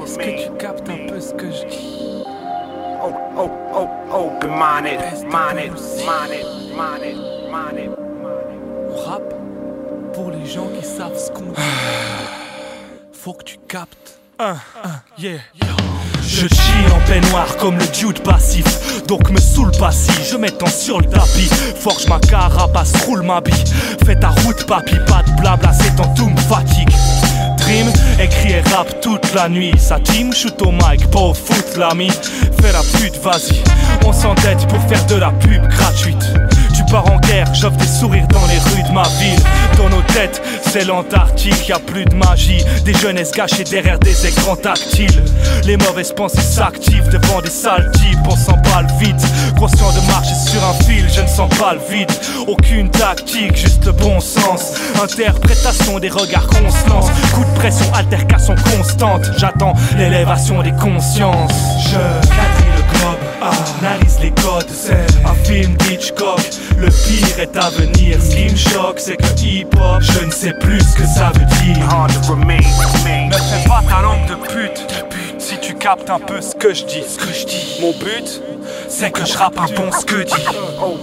Est-ce que tu captes un peu ce que je dis? Open-minded, On rappe pour les gens qui savent ce qu'on dit. Faut que tu captes. Yeah. Je chill en peignoir comme le dude passif. Donc me saoule pas si je m'étends sur le tapis. Forge ma carapace, roule ma bille. Fais ta route papy, pas de blabla, c'est en tout me fatigue. Dream, écrit et rap toute la nuit. Sa team, shoot au mic, pas au foot l'ami. Fais la pute, vas-y. On s'endette pour faire de la pub gratuite. Tu pars en guerre, j'offre des sourires dans les rues de ma ville. Dans nos têtes, c'est l'Antarctique, y a plus de magie. Des jeunesses gâchées derrière des écrans tactiles. Les mauvaises pensées s'activent devant des sales types. On s'emballe vite, conscient de marcher sur un fil, je ne sens pas le vide. Aucune tactique, juste le bon sens. Interprétation des regards qu'on se lance. Coup de pression, altercation constante. J'attends l'élévation des consciences. Je quadrille le globe, analyse les codes. C'est un film d'Hitchcock. Le pire est à venir. Ce qui me choque, c'est que hip-hop, je ne sais plus ce que ça veut dire. Ne fais pas ta langue de pute. Si tu captes un peu ce que je dis. Mon but, c'est que je rappe un bon ce que dit.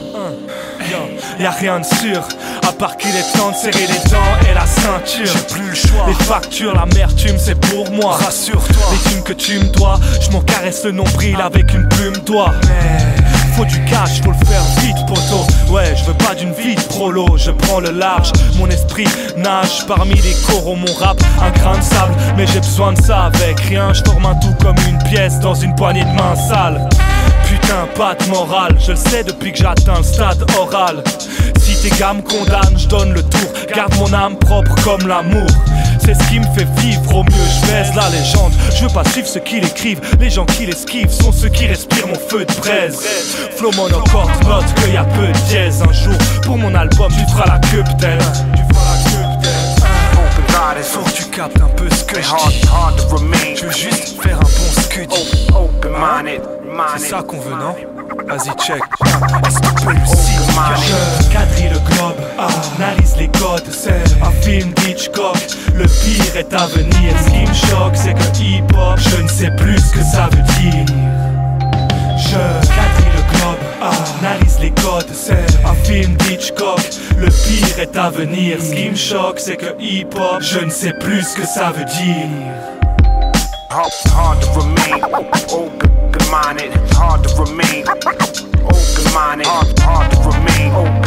Y'a rien de sûr, à part qu'il est temps de serrer les dents et la ceinture. J'ai plus le choix. Les factures, l'amertume, c'est pour moi. Rassure-toi. Les thunes que tu me dois, je m'en caresse le nombril avec une plume d'oie. Faut du cash, faut le faire vite, poto. Ouais, je veux pas d'une vie de prolo. Je prends le large, mon esprit nage parmi les coraux. Mon rap, un grain de sable, mais j'ai besoin de ça avec rien. Je forme un tout comme une pièce dans une poignée de main sale. Putain, pas de morale, je le sais depuis que j'atteins le stade oral. Si tes gars me condamnent, je donne le tour. Garde mon âme propre comme l'amour. C'est ce qui me fait vivre, au mieux je baise la légende. Je veux pas suivre ceux qui l'écrivent, les gens qui l'esquivent sont ceux qui respirent mon feu de braise. Flow monocorde, note qu'il y a peu de dièse. Un jour, pour mon album, tu feras la queue peut-être. Faut que tu captes un peu ce que je dis. Je veux juste faire un bon ce que dit. C'est ça qu'on veut, non? Vas-y, check. Est-ce que tu peux le Je quadrille le globe, analyse les codes. C'est un film d'Hitchcock. Le pire est à venir. Ce qui me choque, c'est que hip-hop, je ne sais plus ce que ça veut dire. Je quadrille le globe, analyse les codes. C'est un film d'Hitchcock. Le pire est à venir. Ce qui me choque, c'est que hip-hop, je ne sais plus ce que ça veut dire. hard to remain open-minded, hard to remain open-minded, hard to remain open.